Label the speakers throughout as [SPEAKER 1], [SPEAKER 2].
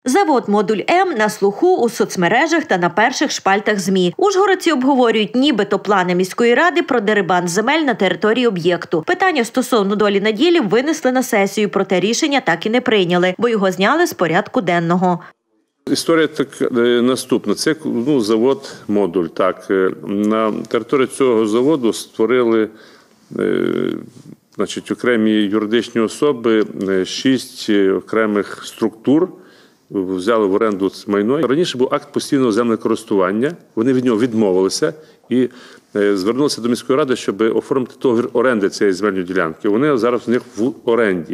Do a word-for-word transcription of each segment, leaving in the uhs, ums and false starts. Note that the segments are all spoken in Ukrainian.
[SPEAKER 1] Завод «Модуль М» на слуху у соцмережах та на перших шпальтах ЗМІ. Ужгородці обговорюють нібито плани міської ради про дерибан земель на території об'єкту. Питання стосовно долі наділів винесли на сесію, проте рішення так і не прийняли, бо його зняли з порядку денного.
[SPEAKER 2] Історія так наступна. Це ну, завод «Модуль». Так. На території цього заводу створили значить, окремі юридичні особи, шість окремих структур, взяли в оренду майно. Раніше був акт постійного землекористування, вони від нього відмовилися і звернулися до міської ради, щоб оформити договір оренди цієї земельної ділянки. Вони зараз у них в оренді.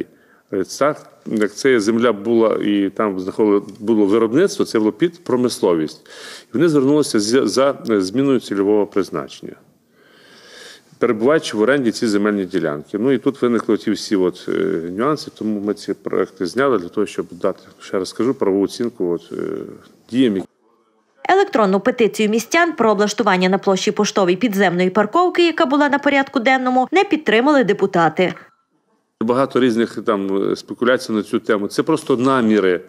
[SPEAKER 2] Як ця земля була і там було виробництво, це було під промисловість. І вони звернулися за зміною цільового призначення, перебуваючи в оренді ці земельні ділянки. Ну і тут виникли ті всі от, е, нюанси, тому ми ці проекти зняли для того, щоб дати, ще раз скажу, правову оцінку от, е, діям.
[SPEAKER 1] Електронну петицію містян про облаштування на площі Поштовій підземної парковки, яка була на порядку денному, не підтримали депутати.
[SPEAKER 2] Багато різних там спекуляцій на цю тему. Це просто наміри.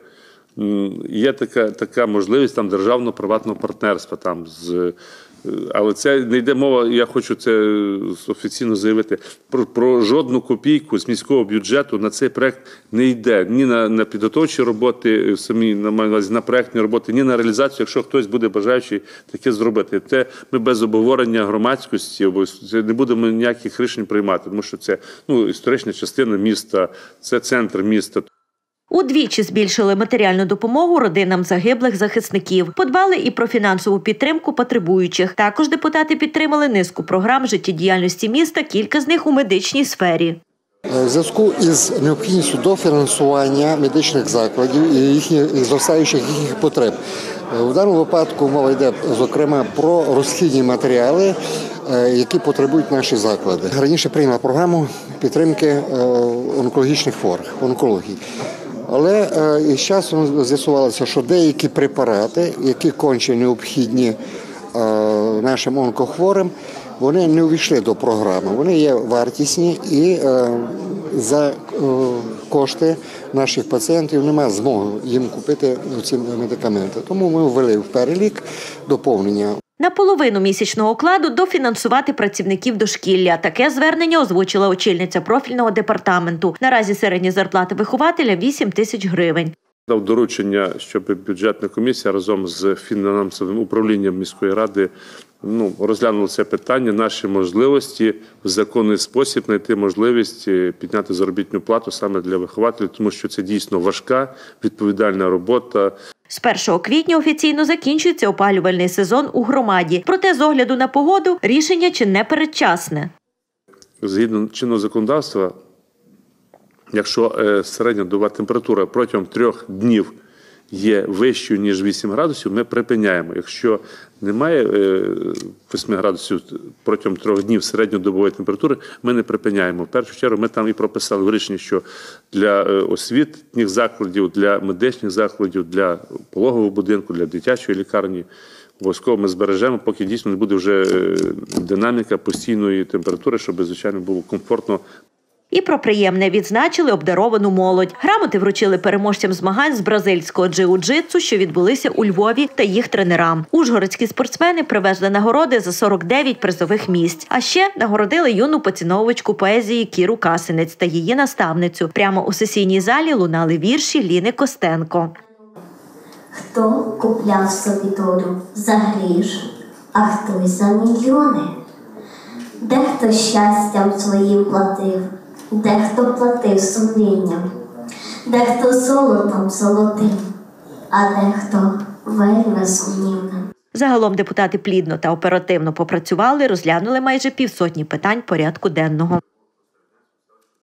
[SPEAKER 2] Є така, така можливість там державно-приватного партнерства там з. Але це не йде мова, я хочу це офіційно заявити, про, про жодну копійку з міського бюджету на цей проект не йде. Ні на, на підготовчі роботи, самі, на, на проектні роботи, ні на реалізацію, якщо хтось буде бажаючий таке зробити. Це ми без обговорення громадськості, це не будемо ніяких рішень приймати, тому що це ну, історична частина міста, це центр міста.
[SPEAKER 1] Удвічі збільшили матеріальну допомогу родинам загиблих захисників. Подбали і про фінансову підтримку потребуючих. Також депутати підтримали низку програм життєдіяльності міста, кілька з них у медичній сфері.
[SPEAKER 3] У зв'язку із необхідністю дофінансування медичних закладів і їхніх зростаючих їхніх потреб. У даному випадку мова йде, зокрема, про розхідні матеріали, які потребують наші заклади. Раніше прийняла програму підтримки онкологічних хворих, онкології. Але е, з часом з'ясувалося, що деякі препарати, які конче необхідні е, нашим онкохворим, вони не увійшли до програми. Вони є вартісні і е, за е, кошти наших пацієнтів немає змоги їм купити ці медикаменти. Тому ми ввели в перелік доповнення.
[SPEAKER 1] На половину місячного окладу дофінансувати працівників дошкілля. Таке звернення озвучила очільниця профільного департаменту. Наразі середня зарплата вихователя – вісім тисяч гривень.
[SPEAKER 2] Дав доручення, щоб бюджетна комісія разом з фінансовим управлінням міської ради ну, розглянули це питання, наші можливості в законний спосіб знайти можливість підняти заробітну плату саме для вихователів, тому що це дійсно важка, відповідальна робота.
[SPEAKER 1] З першого квітня офіційно закінчується опалювальний сезон у громаді. Проте з огляду на погоду рішення чи не передчасне.
[SPEAKER 2] Згідно чинного законодавства, якщо середньодобова температура протягом трьох днів є вищою, ніж вісім градусів, ми припиняємо. Якщо немає восьми градусів протягом трьох днів середньодобової температури, ми не припиняємо. В першу чергу ми там і прописали в рішенні, що для освітніх закладів, для медичних закладів, для пологового будинку, для дитячої лікарні обов'язково ми збережемо, поки дійсно не буде вже динаміка постійної температури, щоб, звичайно, було комфортно.
[SPEAKER 1] І про приємне відзначили обдаровану молодь. Грамоти вручили переможцям змагань з бразильського джиу-джитсу, що відбулися у Львові, та їх тренерам. Ужгородські спортсмени привезли нагороди за сорок дев'ять призових місць. А ще нагородили юну поціновувачку поезії Кіру Касинець та її наставницю. Прямо у сесійній залі лунали вірші Ліни Костенко.
[SPEAKER 4] Хто купляв собі долю за гріш, а хтось за мільйони. Дехто щастям своїм платив, дехто платив сумлінням, дехто золотом золотим, а дехто вельми сумнівним.
[SPEAKER 1] Загалом депутати плідно та оперативно попрацювали, розглянули майже півсотні питань порядку денного.